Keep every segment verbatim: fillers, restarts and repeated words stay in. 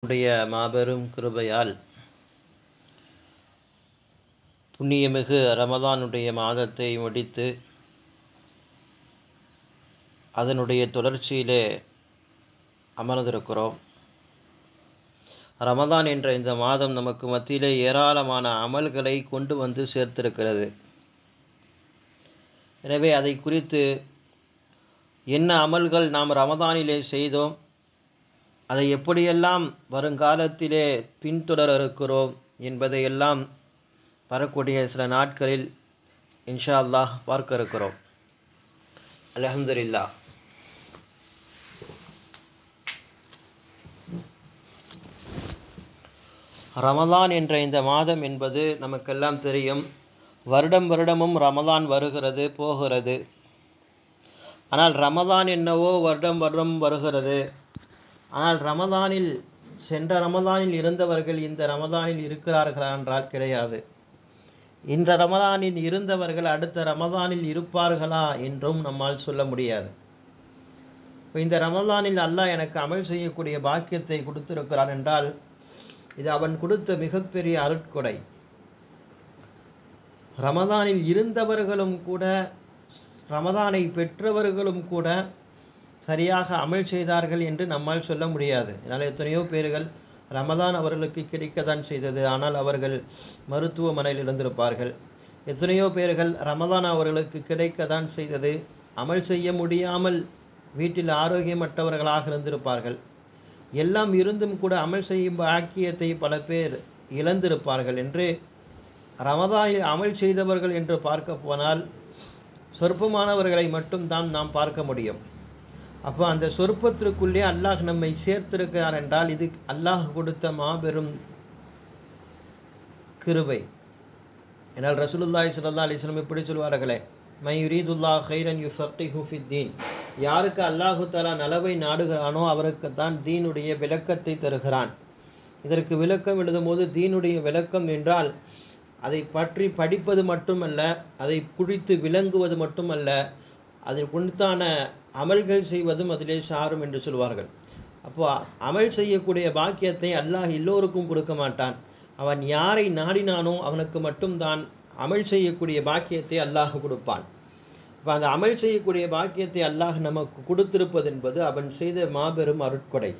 அல்லாஹ்வுடைய மாபெரும் கிருபையால் புண்ணியமிகு ரமதானுடைய மாதத்தை முடித்து அதனுடைய தொடர்ச்சியிலே அமர்ந்திருக்கிறோம். ரமதான் என்ற இந்த மாதம் நமக்கு மத்தியிலே ஏராளமான அமல்களை கொண்டு வந்து சேர்த்திருக்கிறது. எனவே அதை குறித்து என்ன அமல்கள் நாம் ரமதானிலே செய்தோம், அதை எப்படியெல்லாம் வருங்காலத்திலே பின்தொடர இருக்கிறோம் என்பதையெல்லாம் வரக்கூடிய சில நாட்களில் இன்ஷா அல்லாஹ் பார்க்க இருக்கிறோம். அல்ஹம்துலில்லாஹ். ரமதான் என்ற இந்த மாதம் என்பது நமக்கெல்லாம் தெரியும். வருடம் வருடமும் ரமதான் வருகிறது போகிறது. ஆனால் ரமதான் என்னவோ வருடம் வருடம் வருகிறது. ஆனால் ரமதானில் சென்ற ரமதானில் இருந்தவர்கள் இந்த ரமதானில் இருக்கிறார்களா என்றால் கிடையாது. இந்த ரமதானில் இருந்தவர்கள் அடுத்த ரமதானில் இருப்பார்களா என்றும் நம்மால் சொல்ல முடியாது. இந்த ரமதானில் அல்லாஹ் எனக்கு அமல் செய்யக்கூடிய பாக்கியத்தை கொடுத்திருக்கிறான் என்றால் இது அவன் கொடுத்த மிகப்பெரிய அருட்கொடை. ரமதானில் இருந்தவர்களும் கூட ரமதானை பெற்றவர்களும் கூட சரியாக அமல் செய்தார்கள் என்று நம்மால் சொல்ல முடியாது. அதனால் எத்தனையோ பேர்கள் ரமதான் அவர்களுக்கு கிடைக்கத்தான் செய்தது, ஆனால் அவர்கள் மருத்துவமனையில் இருந்திருப்பார்கள். எத்தனையோ பேர்கள் ரமதான் அவர்களுக்கு கிடைக்கத்தான் செய்தது, அமல் செய்ய முடியாமல் வீட்டில் ஆரோக்கியமற்றவர்களாக இருந்திருப்பார்கள். எல்லாம் இருந்தும் கூட அமல் செய்யும் பாக்கியத்தை பல பேர் இழந்திருப்பார்கள். என்று ரமதானில் அமல் செய்தவர்கள் என்று பார்க்க போனால் சொற்பமானவர்களை மட்டும்தான் நாம் பார்க்க முடியும். அப்போ அந்த சொற்பத்திற்குள்ளே அல்லாஹ் நம்மை சேர்த்திருக்கிறார் என்றால் இது அல்லாஹ் கொடுத்த மாபெரும் கிருபை. ஏனால் ரசூலுல்லாஹி ஸல்லல்லாஹு அலைஹி வஸல்லம் இப்படி சொல்வார்களே, மை யுரீதுல்லாஹு கைரன் யுஃபக்கிஹு ஃபித்தீன். யாருக்கு அல்லாஹு தஆலா நலவை நாடுகிறானோ அவருக்கு தான் தீனுடைய விளக்கத்தை தருகிறான். இதற்கு விளக்கம் எழுதும் போது தீனுடைய விளக்கம் என்றால் அதை பற்றி படிப்பது மட்டுமல்ல, அதை குறித்து விளங்குவது மட்டுமல்ல, அதில் குறித்தான அமல்கள் செய்வதும் அதிலே சாரும் என்று சொல்வார்கள். அப்போ அமல் செய்யக்கூடிய பாக்கியத்தை அல்லாஹ் எல்லோருக்கும் கொடுக்க மாட்டான். அவன் யாரை நாடினானோ அவனுக்கு மட்டும்தான் அமல் செய்யக்கூடிய பாக்கியத்தை அல்லாஹ் கொடுப்பான். இப்போ அந்த அமல் செய்யக்கூடிய பாக்கியத்தை அல்லாஹ் நமக்கு கொடுத்திருப்பது என்பது அவன் செய்த மாபெரும் அருட்கொடை.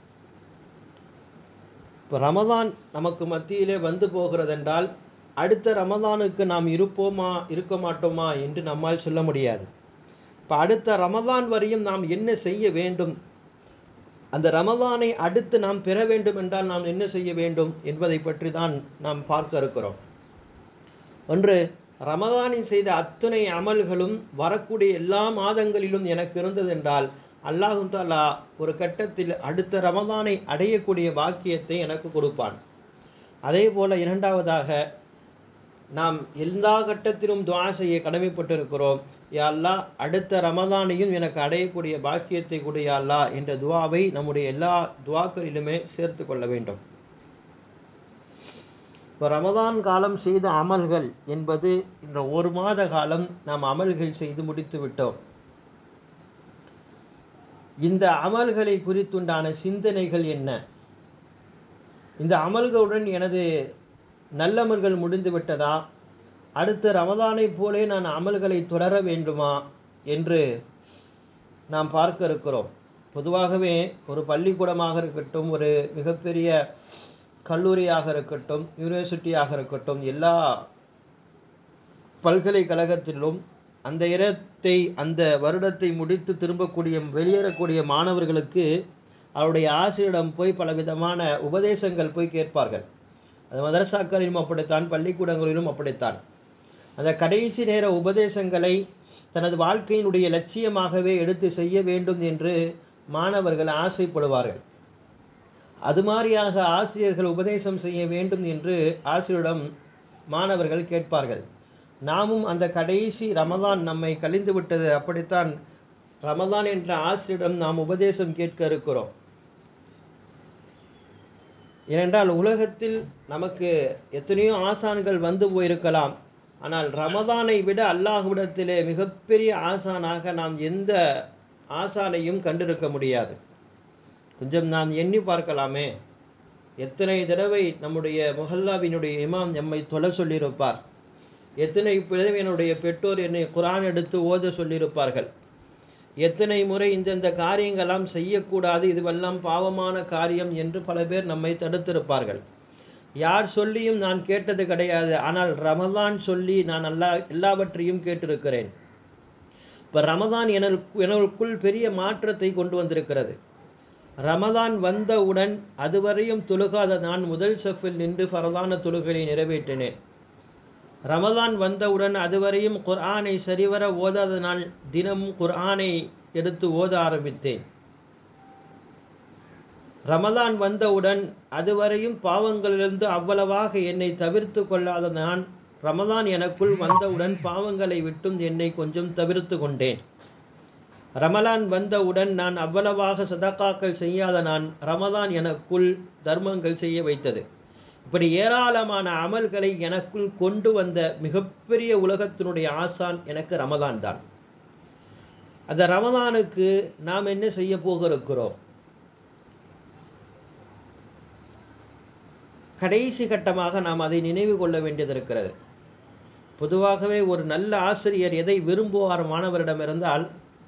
இப்போ ரமதான் நமக்கு மத்தியிலே வந்து போகிறது என்றால் அடுத்த ரமதானுக்கு நாம் இருப்போமா இருக்க மாட்டோமா என்று நம்மால் சொல்ல முடியாது. இப்போ அடுத்த ரமதான் வரையும் நாம் என்ன செய்ய வேண்டும், அந்த ரமதானை அடுத்து நாம் பெற வேண்டும் என்றால் நாம் என்ன செய்ய வேண்டும் என்பதை பற்றி தான் நாம் பார்க்க இருக்கிறோம். ஒன்று, ரமதானில் செய்த அத்தனை அமல்களும் வரக்கூடிய எல்லா மாதங்களிலும் எனக்கு இருந்தது என்றால் அல்லாஹ் தஆலா ஒரு கட்டத்தில் அடுத்த ரமதானை அடையக்கூடிய பாக்கியத்தை எனக்கு கொடுப்பான். அதே போல இரண்டாவதாக நாம் எல்லா கட்டத்திலும் துஆ செய்ய கடமைப்பட்டிருக்கிறோம். யா அல்லாஹ் அடுத்த ரமதானையும் எனக்கு அடையக்கூடிய பாக்கியத்தை கொடு யா அல்லாஹ் என்ற துஆவை நம்முடைய எல்லா துஆக்களிலுமே சேர்த்து கொள்ள வேண்டும். இப்போ ரமதான் காலம் செய்த அமல்கள் என்பது இந்த ஒரு மாத காலம் நாம் அமல்கள் செய்து முடித்து விட்டோம். இந்த அமல்களை குறித்துண்டான சிந்தனைகள் என்ன, இந்த அமல்களுடன் எனது நல்லமல்கள் முடிந்து விட்டதா, அடுத்த ரமதானை போலே நான் அமல்களை தொடர வேண்டுமா என்று நாம் பார்க்க இருக்கிறோம். பொதுவாகவே ஒரு பள்ளிக்கூடமாக இருக்கட்டும், ஒரு மிகப்பெரிய கல்லூரியாக இருக்கட்டும், யூனிவர்சிட்டியாக இருக்கட்டும், எல்லா பல்கலைக்கழகத்திலும் அந்த இடத்தை அந்த வருடத்தை முடித்து திரும்பக்கூடிய வெளியேறக்கூடிய மாணவர்களுக்கு அவருடைய ஆசிரியரிடம் போய் பலவிதமான உபதேசங்கள் போய் கேட்பார்கள். அது மதரசாக்களிலும் அப்படித்தான், பள்ளிக்கூடங்களிலும் அப்படித்தான். அந்த கடைசி நேர உபதேசங்களை தனது வாழ்க்கையினுடைய லட்சியமாகவே எடுத்து செய்ய வேண்டும் என்று மாணவர்கள் ஆசைப்படுவார்கள். அது மாதிரியாக ஆசிரியர்கள் உபதேசம் செய்ய வேண்டும் என்று ஆசிரியரிடம் மாணவர்கள் கேட்பார்கள். நாமும் அந்த கடைசி ரமதான் நம்மை கழிந்து விட்டது, அப்படித்தான் ரமதான் என்ற ஆசிரியரிடம் நாம் உபதேசம் கேட்க இருக்கிறோம். ஏனென்றால் உலகத்தில் நமக்கு எத்தனையோ ஆசான்கள் வந்து போயிருக்கலாம், ஆனால் ரமதானை விட அல்லாஹ்விடத்திலே மிகப்பெரிய ஆசானாக நாம் எந்த ஆசானையும் கண்டிருக்க முடியாது. கொஞ்சம் நாம் எண்ணி பார்க்கலாமே. எத்தனை தடவை நம்முடைய முஹல்லாவினுடைய இமாம் நம்மை தொலை சொல்லியிருப்பார், எத்தனை தடவை என்னுடைய பெற்றோர் என்னை குர்ஆன் எடுத்து ஓத சொல்லியிருப்பார்கள், எத்தனை முறை இந்தந்த காரியங்களாம் செய்யக்கூடாது, இதுவெல்லாம் பாவமான காரியம் என்று பல பேர் நம்மை தடுத்திருப்பார்கள். யார் சொல்லியும் நான் கேட்டது கிடையாது. ஆனால் ரமலான் சொல்லி நான் எல்லா எல்லாவற்றையும் கேட்டிருக்கிறேன். இப்போ ரமலான் எனக்குள் பெரிய மாற்றத்தை கொண்டு வந்திருக்கிறது. ரமலான் வந்தவுடன் அதுவரையும் தொழுகாத நான் முதல் சஃபில் நின்று ஃபரலான தொழுகையை நிறைவேற்றினேன். ரமலான் வந்தவுடன் அதுவரையும் குர்ஆனை சரிவர ஓதாத நான் தினமும் குர்ஆனை எடுத்து ஓத ஆரம்பித்தேன். ரமலான் வந்தவுடன் அதுவரையும் பாவங்களிலிருந்து அவ்வளவாக என்னை தவிர்த்து கொள்ளாத நான் ரமலான் எனக்குள் வந்தவுடன் பாவங்களை விட்டும் என்னை கொஞ்சம் தவிர்த்து கொண்டேன். ரமலான் வந்தவுடன் நான் அவ்வளவாக சதகாக்கள் செய்யாத நான் ரமலான் எனக்குள் தர்மங்கள் செய்ய வைத்தது. இப்படி ஏராளமான அமல்களை எனக்குள் கொண்டு வந்த மிகப்பெரிய உலகத்தினுடைய ஆசான் எனக்கு ரமலான் தான். அந்த ரமலானுக்கு நாம் என்ன செய்ய போகிறோம்? கடைசி கட்டமாக நாம் அதை நினைவு கொள்ள வேண்டியது இருக்கிறது. பொதுவாகவே ஒரு நல்ல ஆசிரியர் எதை விரும்புவார் மாணவரிடம் இருந்தால்,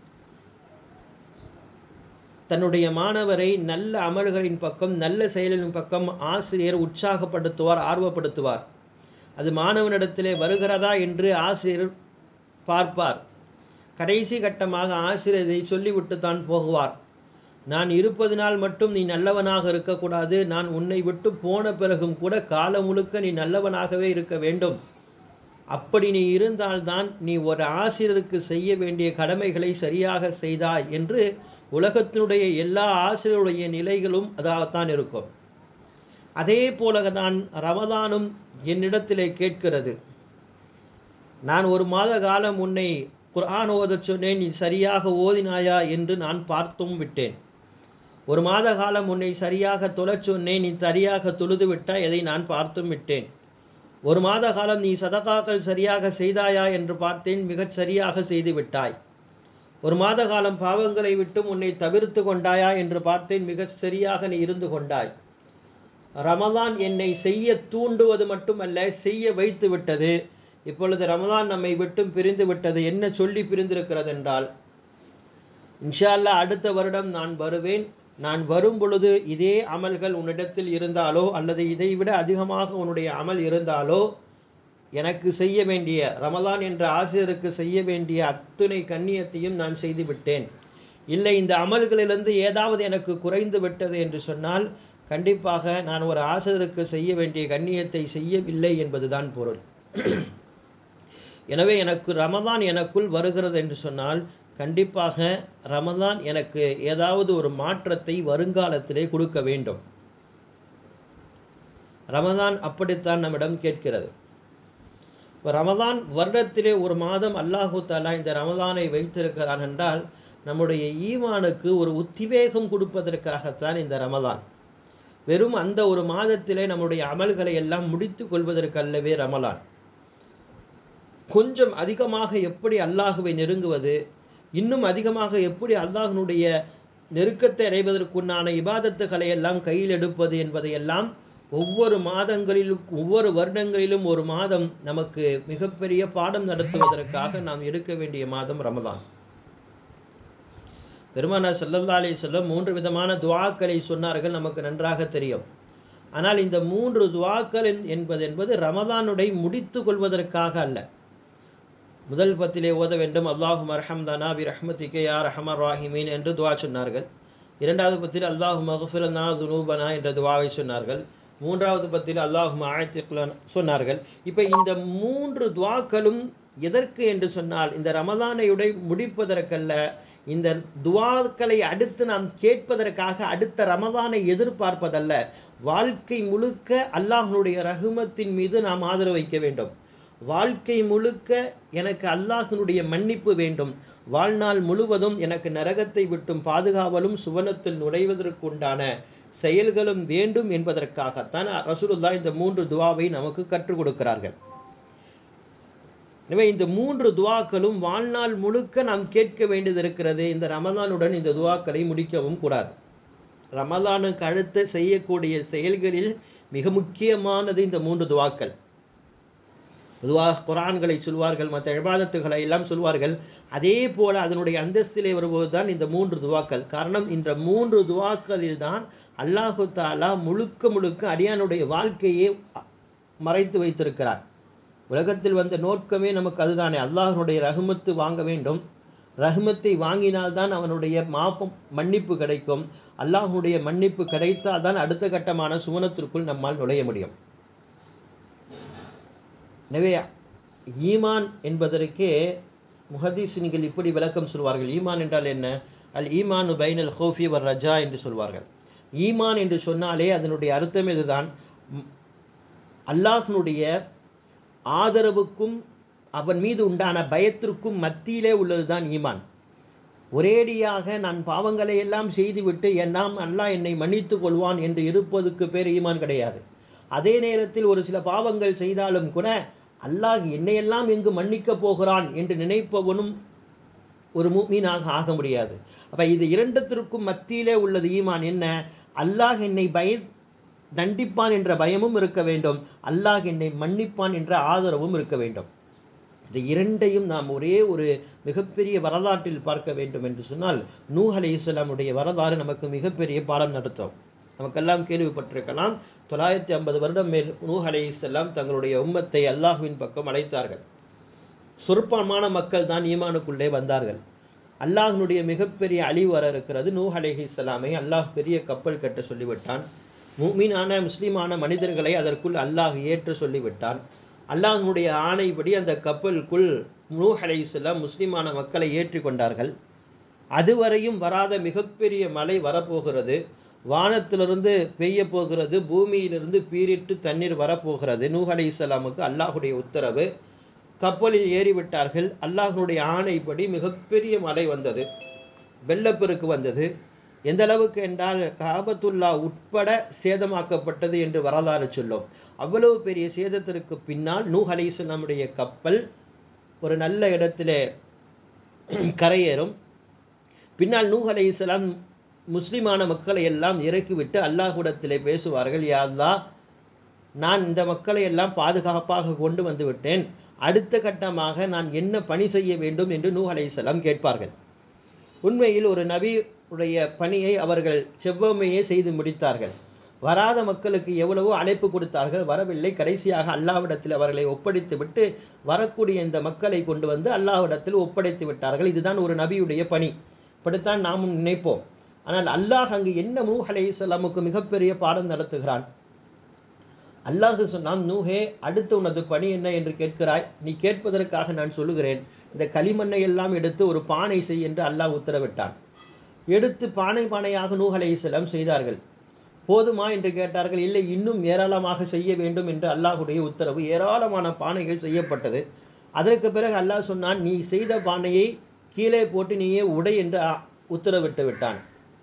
தன்னுடைய மாணவரை நல்ல அமல்களின் பக்கம் நல்ல செயலின் பக்கம் ஆசிரியர் உற்சாகப்படுத்துவார், ஆர்வப்படுத்துவார். அது மாணவனிடத்திலே வருகிறதா என்று ஆசிரியர் பார்ப்பார். கடைசி கட்டமாக ஆசிரியர் இதை சொல்லிவிட்டு தான் போகுவார். நான் இருப்பதினால் மட்டும் நீ நல்லவனாக இருக்கக்கூடாது, நான் உன்னை விட்டு போன பிறகும் கூட காலம் முழுக்க நீ நல்லவனாகவே இருக்க வேண்டும். அப்படி நீ இருந்தால்தான் நீ ஒரு ஆசிரியருக்கு செய்ய வேண்டிய கடமைகளை சரியாக செய்தாய் என்று உலகத்தினுடைய எல்லா ஆசிரியருடைய நிலைகளும் அதாகத்தான் இருக்கும். அதே போலதான் ரமலானும் என்னிடத்திலே கேட்கிறது. நான் ஒரு மாத காலம் உன்னை குர்ஆன் ஓதச் சொன்னேன், நீ சரியாக ஓதினாயா என்று நான் பார்த்தும் விட்டேன். ஒரு மாத காலம் உன்னை சரியாக தொழச் சொன்னேன், நீ சரியாக தொழுது விட்டாய், எதை நான் பார்த்தும் விட்டேன். ஒரு மாத காலம் நீ சதகாக்கள் சரியாக செய்தாயா என்று பார்த்தேன், மிகச் சரியாக செய்து விட்டாய். ஒரு மாத காலம் பாவங்களை விட்டும் உன்னை தவிர்த்து கொண்டாயா என்று பார்த்தேன், மிகச் சரியாக நீ இருந்து கொண்டாய். ரமலான் என்னை செய்ய தூண்டுவது மட்டுமல்ல, செய்ய வைத்து விட்டது. இப்பொழுது ரமலான் நம்மை விட்டும் பிரிந்து விட்டது. என்ன சொல்லி பிரிந்திருக்கிறது என்றால், இன்ஷா அல்லாஹ் அடுத்த வருடம் நான் வருவேன். நான் வரும் பொழுது இதே அமல்கள் உன்னிடத்தில் இருந்தாலோ அல்லது இதை விட அதிகமாக உன்னுடைய அமல் இருந்தாலோ எனக்கு செய்ய வேண்டிய, ரமலான் என்ற ஆசிரியருக்கு செய்ய வேண்டிய அத்துணை கண்ணியத்தையும் நான் செய்து விட்டேன். இல்லை இந்த அமல்களிலிருந்து ஏதாவது எனக்கு குறைந்து விட்டது என்று சொன்னால் கண்டிப்பாக நான் ஒரு ஆசிரியருக்கு செய்ய வேண்டிய கண்ணியத்தை செய்யவில்லை என்பதுதான் பொருள். எனவே எனக்கு ரமலான் எனக்குள் வருகிறது என்று சொன்னால் கண்டிப்பாக ரமலான் எனக்கு ஏதாவது ஒரு மாற்றத்தை வருங்காலத்திலே கொடுக்க வேண்டும். ரமலான் அப்படித்தான் நம்மிடம் கேட்கிறது. ரமலான் வருடத்திலே ஒரு மாதம் அல்லாஹு தஆலா இந்த ரமலானை வைத்திருக்கிறான் என்றால் நம்முடைய ஈமானுக்கு ஒரு உத்வேகம் கொடுப்பதற்காகத்தான் இந்த ரமலான். வெறும் அந்த ஒரு மாதத்திலே நம்முடைய அமல்களை எல்லாம் முடித்து கொள்வதற்கல்லவே ரமலான். கொஞ்சம் அதிகமாக எப்படி அல்லாஹுவை நெருங்குவது, இன்னும் அதிகமாக எப்படி அல்லாஹ்வினுடைய நெருக்கத்தை அடைவதற்குண்டான இபாதத்துக்களை எல்லாம் கையில் எடுப்பது என்பதையெல்லாம் ஒவ்வொரு மாதங்களிலும் ஒவ்வொரு வருடங்களிலும் ஒரு மாதம் நமக்கு மிகப்பெரிய பாடம் நடத்துவதற்காக நாம் எடுக்க வேண்டிய மாதம் ரமலான். பெருமானார் ஸல்லல்லாஹு அலைஹி வஸல்லம் மூன்று விதமான துஆக்களை சொன்னார்கள், நமக்கு நன்றாக தெரியும். ஆனால் இந்த மூன்று துஆக்கள் என்பது என்பது ரமலானுடைய முடித்து கொள்வதற்காக அல்ல. முதல் பத்திலே ஓத வேண்டும், அல்லாஹும்ம அர்ஹம்னா பிரஹ்மதிக யா அர்ஹமர் ராஹிமீன் என்று துஆ சொன்னார்கள். இரண்டாவது பத்திலே அல்லாஹும்ம அக்ஃபிர் லனா ذுனூபனா என்ற துஆவை சொன்னார்கள். மூன்றாவது பத்திலே அல்லாஹும்ம ஆத்திக் லனா சொன்னார்கள். இப்போ இந்த மூன்று துஆக்களும் எதற்கு என்று சொன்னால் இந்த ரமலானை முடிப்பதற்கல்ல, இந்த துஆக்களை அடுத்து நாம் கேட்பதற்காக, அடுத்த ரமலானை எதிர்பார்ப்பதல்ல. வாழ்க்கை முழுக்க அல்லாஹ்வுடைய ரஹ்மத்தின் மீது நாம் ஆதரவு வைக்க வேண்டும். வாழ்க்கை முழுக்க எனக்கு அல்லாஹ்வினுடைய மன்னிப்பு வேண்டும், வாழ்நாள் முழுவதும் எனக்கு நரகத்தை விட்டும் பாதுகாவலும் சுவனத்தில் நுழைவதற்குண்டான செயல்களும் வேண்டும் என்பதற்காகத்தான் ரசூலுல்லாஹ் இந்த மூன்று துஆவை நமக்கு கற்றுக் கொடுக்கிறார்கள். எனவே இந்த மூன்று துஆக்களும் வாழ்நாள் முழுக்க நாம் கேட்க வேண்டியது இருக்கிறது. இந்த ரமலானுடன் இந்த துஆக்களை முடிக்கவும் கூடாது. ரமலானுக்கு அடுத்து செய்யக்கூடிய செயல்களில் மிக முக்கியமானது இந்த மூன்று துவாக்கள். பொதுவாக குர்ஆன்களை சொல்வார்கள், மற்ற இபாதத்துகளை எல்லாம் சொல்வார்கள். அதே போல அதனுடைய அந்தஸ்திலே வருவதுதான் இந்த மூன்று துவாக்கள். காரணம், இந்த மூன்று துவாக்களில் தான் அல்லாஹு தஆலா முழுக்க முழுக்க அடியானுடைய வாழ்க்கையை மறைத்து வைத்திருக்கிறார். உலகத்தில் வந்த நோக்கமே நமக்கு அதுதானே, அல்லாஹ்வுடைய ரஹ்மத்து வாங்க வேண்டும். ரஹ்மத்தை வாங்கினால்தான் அவனுடைய மாப்பம் மன்னிப்பு கிடைக்கும். அல்லாஹ்வுடைய மன்னிப்பு கிடைத்தால் தான் அடுத்த கட்டமான சுவனத்திற்குள் நம்மால் நுழைய முடியும். எனவே ஈமான் என்பதற்கே முஹதீஸ்கள் இப்படி விளக்கம் சொல்வார்கள். ஈமான் என்றால் என்ன? அல் ஈமானு பைனல் ஹௌஃபி வர் ரஜா என்று சொல்வார்கள். ஈமான் என்று சொன்னாலே அதனுடைய அர்த்தம் இதுதான். அல்லாஹ்வுடைய ஆதரவுக்கும் அவன் மீது உண்டான பயத்திற்கும் மத்தியிலே உள்ளதுதான் ஈமான். ஒரேடியாக நான் பாவங்களை எல்லாம் செய்துவிட்டு எல்லாம் அல்லாஹ் என்னை மன்னித்துக் கொள்வான் என்று இருப்பதுக்கு பேர் ஈமான் கிடையாது. அதே நேரத்தில் ஒரு சில பாவங்கள் செய்தாலும் கூட அல்லாஹ் என்னையெல்லாம் எங்கு மன்னிக்கப் போகிறான் என்று நினைப்பவனும் ஒரு முஃமினாக ஆக முடியாது. அப்ப இது இரண்டத்திற்கும் மத்தியிலே உள்ளது ஈமான். என்ன? அல்லாஹ் என்னை பய தண்டிப்பான் என்ற பயமும் இருக்க வேண்டும், அல்லாஹ் என்னை மன்னிப்பான் என்ற ஆதரவும் இருக்க வேண்டும். இந்த இரண்டையும் நாம் ஒரே ஒரு மிகப்பெரிய வரலாற்றில் பார்க்க வேண்டும் என்று சொன்னால், நூஹ் அலைஹிஸ்ஸலாமுடைய வரலாறு நமக்கு மிகப்பெரிய பாடம் நடத்தும். நமக்கெல்லாம் கேள்விப்பட்டிருக்கலாம், தொள்ளாயிரத்தி ஐம்பது வருடம் மேல் நூஹ் அலைஹிஸ்ஸலாம் தங்களுடைய உம்மத்தை அல்லாஹ்வின் பக்கம் அழைத்தார்கள். சொற்பமான மக்கள் தான் ஈமானுக்குள்ளே வந்தார்கள். அல்லாஹ்வுடைய மிகப்பெரிய அழிவு வர இருக்கிறது. நூஹ் அலைஹிஸ்ஸலாமை அல்லாஹ் பெரிய கப்பல் கட்ட சொல்லிவிட்டான். முஃமினான முஸ்லிமான மனிதர்களை அதற்குள் அல்லாஹ் ஏற்ற சொல்லிவிட்டான். அல்லாஹ்வுடைய ஆணைப்படி அந்த கப்பலுக்குள் நூஹ் அலைஹிஸ்ஸலாம் முஸ்லிமான மக்களை ஏற்றி கொண்டார்கள். அதுவரையும் வராத மிகப்பெரிய மழை வரப்போகிறது, வானத்திலிருந்து பெய்ய போகிறது, பூமியிலிருந்து பீரிட்டு தண்ணீர் வரப்போகிறது. நூஹ் அலைஹிஸ்ஸலாமுக்கு அல்லாஹ்வுடைய உத்தரவு. கப்பலில் ஏறிவிட்டார்கள். அல்லாஹ்வுடைய ஆணைப்படி மிகப்பெரிய மழை வந்தது, வெள்ளப்பெருக்கு வந்தது. எந்த அளவுக்கு என்றால் காபத்துல்லா உட்பட சேதமாக்கப்பட்டது என்று வரலாறு சொல்லும். அவ்வளவு பெரிய சேதத்திற்கு பின்னால் நூஹ் அலைஹிஸ்ஸலாமுடைய கப்பல் ஒரு நல்ல இடத்திலே கரையேறும். பின்னால் நூஹ் அலைஹிஸ்ஸலாம் முஸ்லிமான மக்களை எல்லாம் இறக்கிவிட்டு அல்லாஹ்விடத்திலே பேசுவார்கள், யா அல்லாஹ், நான் இந்த மக்களை எல்லாம் பாதுகாப்பாக கொண்டு வந்து விட்டேன், அடுத்த கட்டமாக நான் என்ன பணி செய்ய வேண்டும் என்று நூஹ் அலைஹிஸ்ஸலாம் கேட்பார்கள். உண்மையில் ஒரு நபி உடைய பணியை அவர்கள் செவ்வமையே செய்து முடித்தார்கள். வராத மக்களுக்கு எவ்வளவோ அழைப்பு கொடுத்தார்கள், வரவில்லை. கடைசியாக அல்லாஹ்விடத்தில் அவர்களை ஒப்படைத்து விட்டு வரக்கூடிய இந்த மக்களை கொண்டு வந்து அல்லாஹ்விடத்தில் ஒப்படைத்து விட்டார்கள். இதுதான் ஒரு நபியுடைய பணி. இப்படித்தான் நாமும் நினைப்போம். ஆனால் அல்லாஹ் அங்கு என்ன நூஹ் அலைஹிஸ்ஸலாமுக்கு மிகப்பெரிய பாடம் நடத்துகிறான். அல்லாஹ் சொன்னான், நூஹே, அடுத்து உனது பணி என்ன என்று கேட்கிறாய்? நீ கேட்பதற்காக நான் சொல்லுகிறேன். இந்த களிமண்ணை எல்லாம் எடுத்து ஒரு பானை செய் என்று அல்லாஹ் உத்தரவிட்டான். எடுத்து பானை பானையாக நூஹ் அலைஹிஸ்ஸலாம் செய்தார்கள். போதுமா என்று கேட்டார்கள். இல்லை, இன்னும் ஏராளமாக செய்ய வேண்டும் என்று அல்லாஹ்வுடைய உத்தரவு. ஏராளமான பானைகள் செய்யப்பட்டது. அதற்கு பிறகு அல்லாஹ் சொன்னான், நீ செய்த பானையை கீழே போட்டு நீயே உடை என்று உத்தரவிட்டு விட்டான்.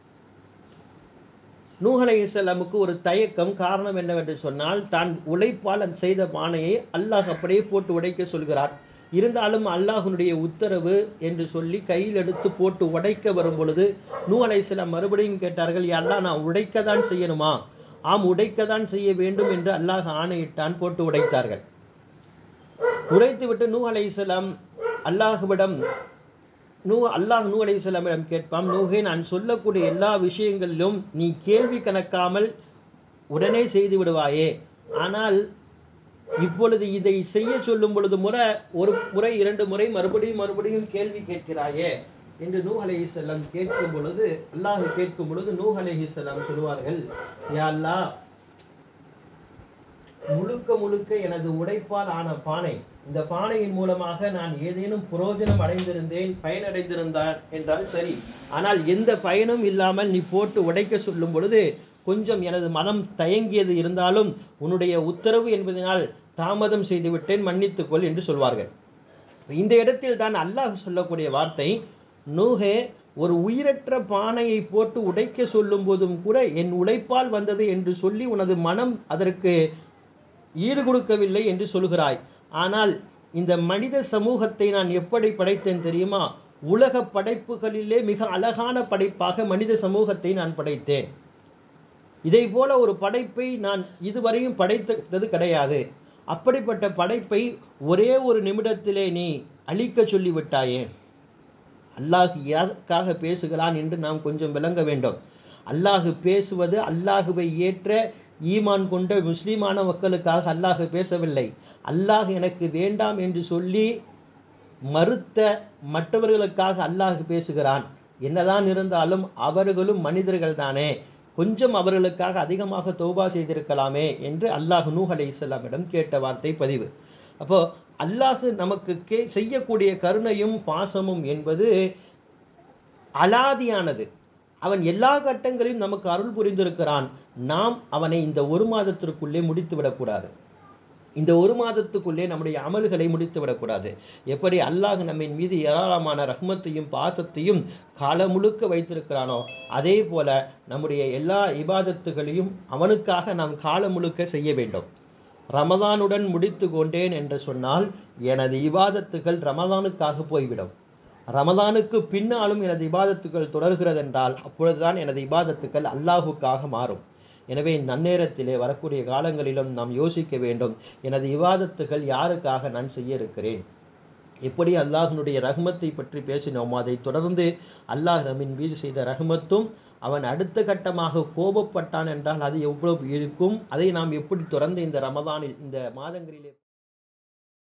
நூஹ் அலைஹிஸ்ஸலாமுக்கு ஒரு தயக்கம். காரணம் என்னவென்று சொன்னால், தான் உழைப்பால் செய்த பானையை அல்லாஹ் அப்படியே போட்டு உடைக்க சொல்கிறார். இருந்தாலும் அல்லாஹ்வுடைய உத்தரவு என்று சொல்லி கையில் எடுத்து போட்டு உடைக்க வரும் பொழுது நூஹ் அலைஹிஸ்ஸலாம் மறுபடியும் கேட்டார்கள், யா அல்லாஹ், நான் உடைக்கத்தான் செய்யணுமா? ஆம், உடைக்கத்தான் செய்ய வேண்டும் என்று அல்லாஹ் ஆணையிட்டான். போட்டு உடைத்தார்கள். உடைத்து விட்டு நூஹ் அலைஹிஸ்ஸலாம் அல்லாஹ்விடம் நூ அல்லாஹ் நூஹ் அலைஹிஸ்ஸலாமிடம் கேட்பான், நூஹே, நான் சொல்லக்கூடிய எல்லா விஷயங்களிலும் நீ கேள்வி கணக்காமல் உடனே செய்து விடுவாயே, ஆனால் இப்பொழுது இதை செய்ய சொல்லும் பொழுது முறை ஒரு முறை இரண்டு முறை மறுபடியும் மறுபடியும் கேள்வி கேட்கிறாயே என்று நூஹ் அலைஹிஸ்ஸலாம் கேட்கும் பொழுது அல்லாஹ் கேட்கும் பொழுது நூஹ் அலைஹிஸ்ஸலாம் சொல்வார்கள், யா அல்லாஹ், முழுக்க முழுக்க எனது உடைப்பால் ஆன பானை, இந்த பானையின் மூலமாக நான் ஏதேனும் புரோஜனம் அடைந்திருந்தேன், பயனடைந்திருந்தான் என்றால் சரி. ஆனால் எந்த பயனும் இல்லாமல் நீ போட்டு உடைக்க சொல்லும் பொழுது கொஞ்சம் எனது மனம் தயங்கியது, இருந்தாலும் உன்னுடைய உத்தரவு என்பதனால் தாமதம் செய்துவிட்டேன், மன்னித்துக்கொள் என்று சொல்வார்கள். இந்த இடத்தில் தான் அல்லாஹ் சொல்லக்கூடிய வார்த்தை, நூஹே, ஒரு உயிரற்ற பானையை போட்டு உடைக்க சொல்லும் போதும் கூட என் உழைப்பால் வந்தது என்று சொல்லி உனது மனம் அதற்கு ஈடு கொடுக்கவில்லை என்று சொல்கிறாய். ஆனால் இந்த மனித சமூகத்தை நான் எப்படி படைத்தேன் தெரியுமா? உலக படைப்புகளிலே மிக அழகான படைப்பாக மனித சமூகத்தை நான் படைத்தேன். இதை போல ஒரு படைப்பை நான் இதுவரையும் படைத்தது கிடையாது. அப்படிப்பட்ட படைப்பை ஒரே ஒரு நிமிடத்திலே நீ அழிக்க சொல்லிவிட்டாயே. அல்லாஹ் யாருக்காக பேசுகிறான் என்று நாம் கொஞ்சம் விளங்க வேண்டும். அல்லாஹ் பேசுவது அல்லாஹுவை ஏற்ற ஈமான் கொண்ட முஸ்லிமான மக்களுக்காக அல்லாஹ் பேசவில்லை. அல்லாஹ் எனக்கு வேண்டாம் என்று சொல்லி மறுத்த மற்றவர்களுக்காக அல்லாஹ் பேசுகிறான். என்னதான் இருந்தாலும் அவர்களும் மனிதர்கள் தானே, கொஞ்சம் அவர்களுக்காக அதிகமாக தௌபா செய்திருக்கலாமே என்று அல்லாஹ் நூஹ் அலைஹிஸ்ஸலாமிடம் கேட்ட வார்த்தை பதிவு. அப்போ அல்லாஹ் நமக்கு கே செய்யக்கூடிய கருணையும் பாசமும் என்பது அலாதியானது. அவன் எல்லா கட்டங்களிலும் நமக்கு அருள் புரிந்திருக்கிறான். நாம் அவனை இந்த ஒரு மாதத்திற்குள்ளே முடித்து விடக்கூடாது. இந்த ஒரு மாதத்துக்குள்ளே நம்முடைய அமல்களை முடித்து விடக்கூடாது. எப்படி அல்லாஹ் நம்மின் மீது ஏராளமான ரஹ்மத்தையும் பாசத்தையும் கால முழுக்க வைத்திருக்கிறானோ, அதே போல நம்முடைய எல்லா இபாதத்துகளையும் அவனுக்காக நாம் கால முழுக்க செய்ய வேண்டும். ரமதானுடன் முடித்து கொண்டேன் என்று சொன்னால் எனது இபாதத்துகள் ரமதானுக்காக போய்விடும். ரமதானுக்கு பின்னாலும் எனது இபாதத்துகள் தொடர்கிறது என்றால் அப்பொழுதுதான் எனது இபாதத்துக்கள் அல்லாஹுக்காக மாறும். எனவே நன்னேரத்திலே வரக்கூடிய காலங்களிலும் நாம் யோசிக்க வேண்டும், எனது இபாதத்துகள் யாருக்காக நான் செய்ய இருக்கிறேன். எப்படி அல்லாஹ்னுடைய ரஹ்மத்தை பற்றி பேசினோமோ அதை தொடர்ந்து அல்லாஹ் நம்மின் மீது செய்த ரஹ்மத்தும், அவன் அடுத்த கட்டமாக கோபப்பட்டான் என்றால் அது எவ்வளவு இருக்கும், அதை நாம் எப்படி தொடர்ந்து இந்த ரமதானில் இந்த மாதங்களிலே